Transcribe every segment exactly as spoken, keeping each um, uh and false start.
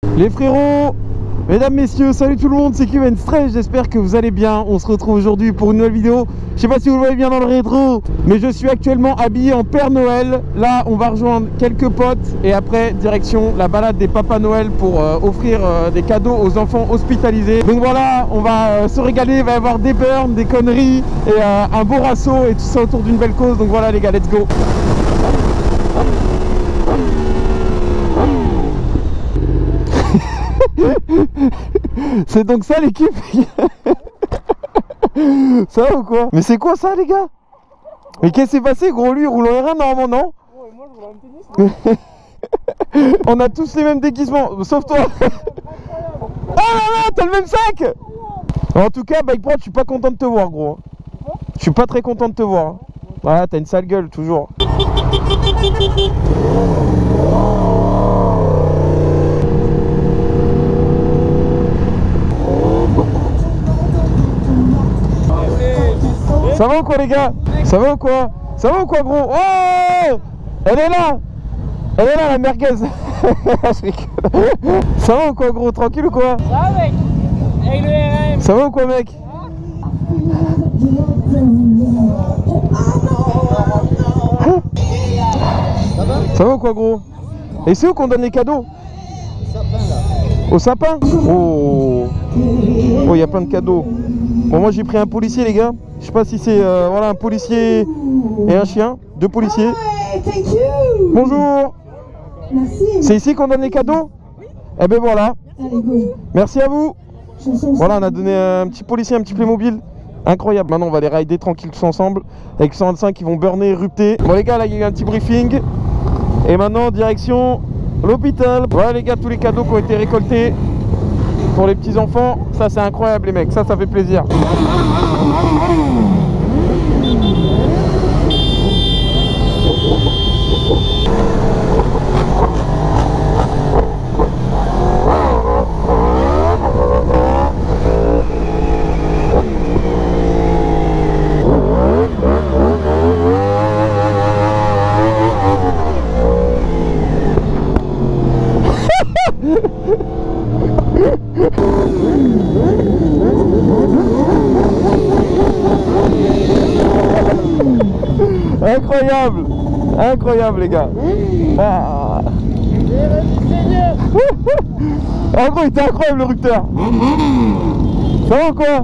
Les frérots, mesdames, messieurs, salut tout le monde, c'est Q N Stray, j'espère que vous allez bien. On se retrouve aujourd'hui pour une nouvelle vidéo. Je sais pas si vous le voyez bien dans le rétro, mais je suis actuellement habillé en Père Noël. Là, on va rejoindre quelques potes et après, direction la balade des Papas Noël pour euh, offrir euh, des cadeaux aux enfants hospitalisés. Donc voilà, on va euh, se régaler, il va y avoir des burns, des conneries et euh, un beau rasso et tout ça autour d'une belle cause. Donc voilà les gars, let's go. C'est donc ça l'équipe. Ça va ou quoi? Mais c'est quoi ça les gars? Mais qu'est-ce qui s'est passé gros? Lui il roule en R un normalement, non? Ouais, moi je roule en tennis. On a tous les mêmes déguisements, sauf toi. Oh là là, t'as le même sac. En tout cas, Bike Pro, je suis pas content de te voir gros. Je suis pas très content de te voir. Ah, t'as une sale gueule toujours. Ça va ou quoi les gars? Ça va ou quoi? Ça va ou quoi gros? Oh, elle est là. Elle est là la merguez. Ça va ou quoi gros? Tranquille ou quoi? Ça va mec. Avec le R M. Ça va ou quoi mec? Ça va ou quoi gros? Et c'est où qu'on donne les cadeaux? Au sapin. Oh, oh, il y a plein de cadeaux. Bon, moi j'ai pris un policier les gars. Je sais pas si c'est euh, voilà un policier et un chien. Deux policiers. Bonjour. C'est ici qu'on donne les cadeaux? Eh ben voilà. Merci à vous. Voilà, on a donné un petit policier, un petit Playmobil. Incroyable. Maintenant on va les rider tranquilles tous ensemble. Avec cent vingt-cinq qui vont burner, rupter. Bon les gars, là il y a eu un petit briefing. Et maintenant direction l'hôpital. Voilà les gars, tous les cadeaux qui ont été récoltés pour les petits enfants. Ça c'est incroyable les mecs, ça ça fait plaisir. Incroyable, incroyable les gars. Ah, ah gros, il était incroyable le rupteur. Ça va ou quoi?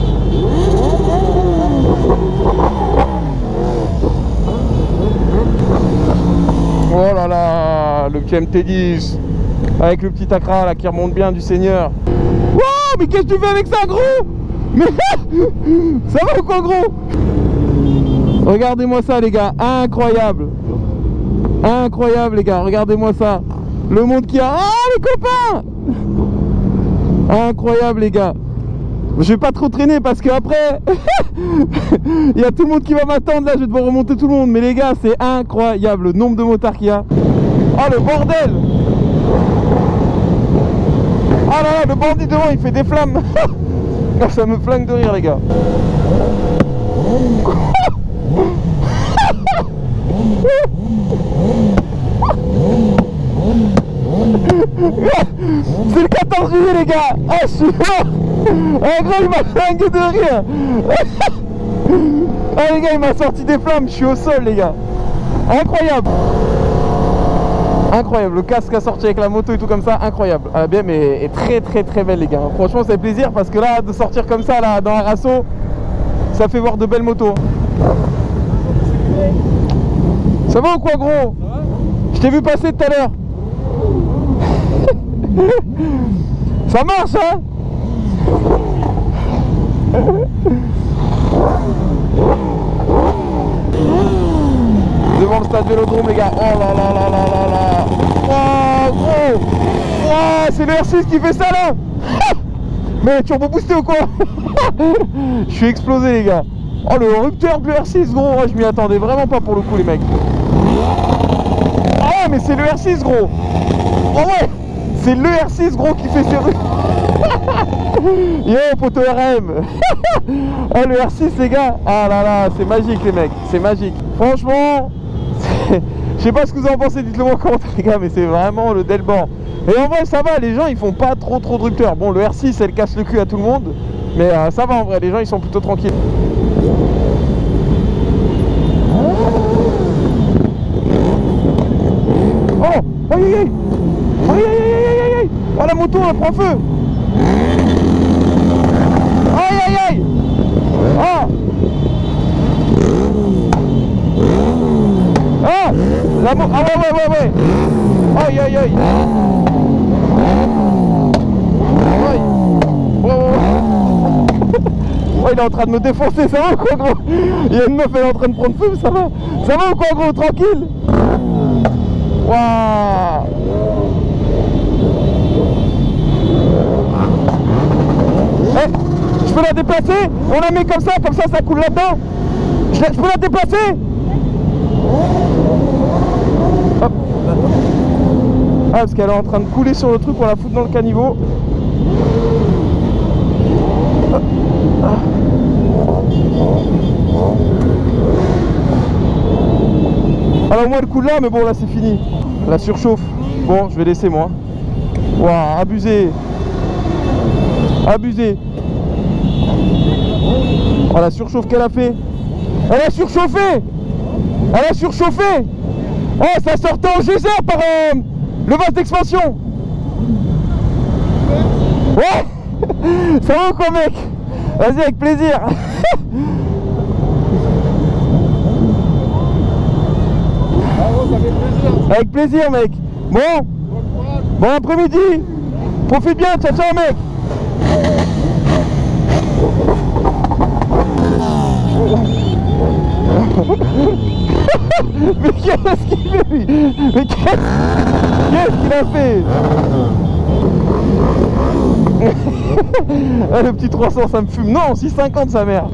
Oh là là, le petit M T dix avec le petit Accra là qui remonte bien du Seigneur. Wow, mais qu'est-ce que tu fais avec ça gros? Mais ça va ou quoi gros? Regardez-moi ça les gars, incroyable. Incroyable les gars, regardez-moi ça. Le monde qui a... Ah les copains! Incroyable les gars. Je vais pas trop traîner parce que après il y a tout le monde qui va m'attendre là, je vais devoir remonter tout le monde. Mais les gars, c'est incroyable le nombre de motards qu'il y a. Oh le bordel! Oh là là, le bandit devant il fait des flammes. Ça me flingue de rire les gars. C'est le quatorze juillet les gars. Ah je suis mort. Ah gros il m'a flingué de rire. Ah les gars il m'a sorti des flammes. Je suis au sol les gars. Incroyable. Incroyable, le casque a sorti avec la moto et tout comme ça, incroyable. La B M est, est très très très belle les gars. Franchement ça fait plaisir parce que là de sortir comme ça là dans un rasso, ça fait voir de belles motos. Ça va ou quoi gros? Je t'ai vu passer tout à l'heure. Ça marche hein? Devant le stade Vélodrome les gars. Oh là là là là là là. Oh gros. Oh, c'est le R six qui fait ça là. Mais turbo boosté ou quoi? Je suis explosé les gars. Oh le rupteur du R six gros. Ouais, je m'y attendais vraiment pas pour le coup les mecs. Ah ouais mais c'est le R six gros. Oh ouais. C'est le R six gros qui fait ses rues. Yo poteau R M. Oh le R six les gars. Ah là là, c'est magique les mecs. C'est magique. Franchement, je sais pas ce que vous en pensez, dites-le moi en commentaire les gars, mais c'est vraiment le Delban. Et en vrai ça va, les gens ils font pas trop trop de rupteurs. Bon, le R six elle casse le cul à tout le monde, mais euh, ça va en vrai, les gens ils sont plutôt tranquilles. Oh, aïe aïe aïe, aïe aïe aïe aïe aïe, oh la moto elle prend feu. Aïe aïe aïe. Ah, ah, la moto, ah ouais ouais ouais ouais. Aïe aïe aïe. Aïe. Oh, oh, oh. Oh, il est en train de me défoncer, ça va ou quoi gros? Il y a une meuf, elle est en train de prendre feu, ça va? Ça va ou quoi gros? Tranquille. Waouh. Eh, je peux la déplacer? On la met comme ça, comme ça ça coule là-dedans. Je, je peux la déplacer? Hop. Ah, parce qu'elle est en train de couler sur le truc, on la fout dans le caniveau. Ah. Alors moi elle coule là, mais bon là c'est fini. La surchauffe. Bon, je vais laisser moi. Waouh, abusé. Abusé. Oh la surchauffe qu'elle a fait. Elle a surchauffé. Elle a surchauffé. Oh, ça sortait en geyser par euh, le vase d'expansion. Ouais. Ça va ou quoi mec? Vas-y, avec plaisir. Avec plaisir mec. Bon, bon après-midi. Profite bien, ciao ciao mec. Mais qu'est-ce qu'il fait lui? Mais qu'est-ce qu'est-ce qu'il a fait? Ah, le petit trois cents ça me fume. Non, six cent cinquante sa mère.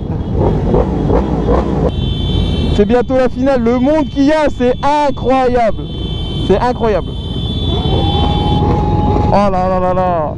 C'est bientôt la finale. Le monde qu'il y a, c'est incroyable. C'est incroyable. Oh là là là là.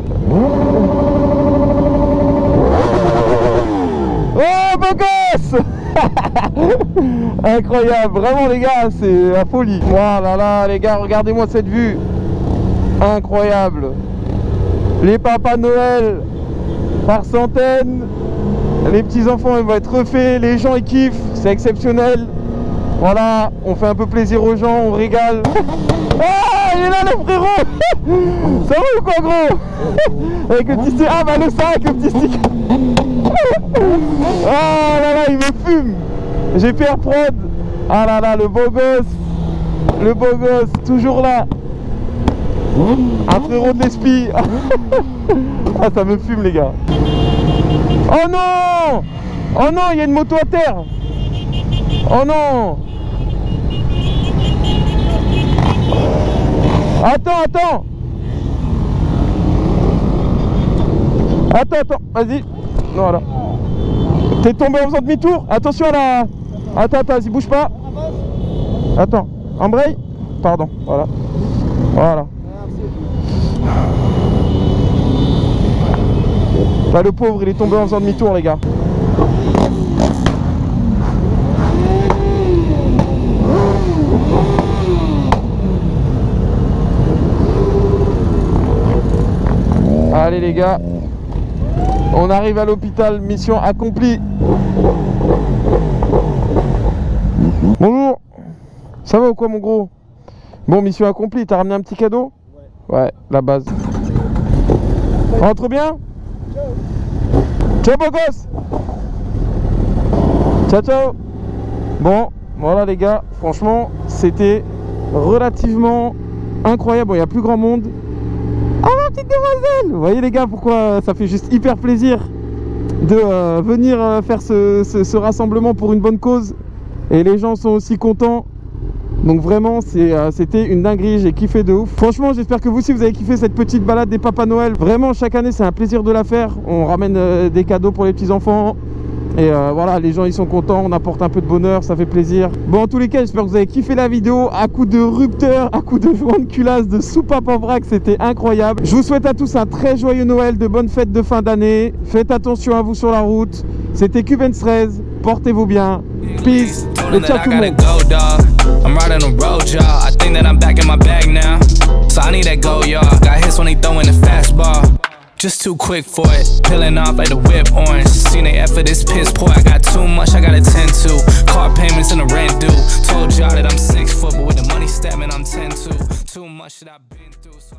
Oh beau gosse. Incroyable, vraiment les gars, c'est la folie. Voilà là les gars, regardez-moi cette vue. Incroyable. Les papas Noël par centaines. Les petits enfants ils vont être refaits, les gens ils kiffent, c'est exceptionnel. Voilà, on fait un peu plaisir aux gens, on régale. Ah, il est là le frérot. Ça va ou quoi gros? Avec le petit stick. Ah bah le sac, le petit stick. Ah là là, il me fume. J'ai P R Prod. Ah là là, le beau gosse. Le beau gosse, toujours là. Un frérot de l'esprit. Ah ça me fume les gars. Oh non. Oh non, il y a une moto à terre. Oh non. Attends, attends. Attends, attends, vas-y. Voilà. T'es tombé en faisant demi-tour. Attention à la... Attends, attends, vas-y, bouge pas. Attends, embraye. Pardon, voilà. Voilà. Là, le pauvre, il est tombé en faisant demi-tour, les gars. Allez, les gars. On arrive à l'hôpital, mission accomplie. Bonjour. Ça va ou quoi, mon gros? Bon, mission accomplie. T'as ramené un petit cadeau? Ouais. Ouais, la base. Rentre bien. Ciao beau gosse. Ciao ciao. Bon, voilà les gars, franchement c'était relativement incroyable. Bon, il n'y a plus grand monde. Oh ma petite demoiselle. Vous voyez les gars pourquoi ça fait juste hyper plaisir de euh, venir euh, faire ce, ce, ce rassemblement pour une bonne cause. Et les gens sont aussi contents. Donc vraiment euh, c'était une dinguerie, j'ai kiffé de ouf. Franchement j'espère que vous aussi vous avez kiffé cette petite balade des Papas Noël. Vraiment chaque année c'est un plaisir de la faire. On ramène euh, des cadeaux pour les petits enfants. Et euh, voilà, les gens ils sont contents, on apporte un peu de bonheur, ça fait plaisir. Bon en tous les cas j'espère que vous avez kiffé la vidéo. À coup de rupteur, à coup de joint de culasse, de soupape en vrac, c'était incroyable. Je vous souhaite à tous un très joyeux Noël, de bonnes fêtes de fin d'année. Faites attention à vous sur la route. C'était Cubens treize, portez-vous bien. Peace, et ciao tout le monde. I'm riding on road, y'all. I think that I'm back in my bag now. so I need that go, y'all. Got hits when they throwin' the fastball. Just too quick for it, peeling off like the whip orange. Seen they effort, this piss poor. I got too much I gotta tend to. Car payments and the rent due. Told y'all that I'm six foot, but with the money statement I'm ten to. Too much that I've been through. So